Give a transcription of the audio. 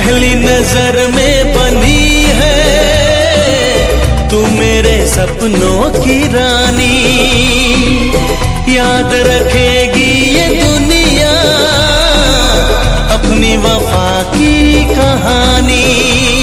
पहली नजर में बनी है तू मेरे सपनों की रानी। याद रखेगी ये दुनिया अपनी वफा की कहानी।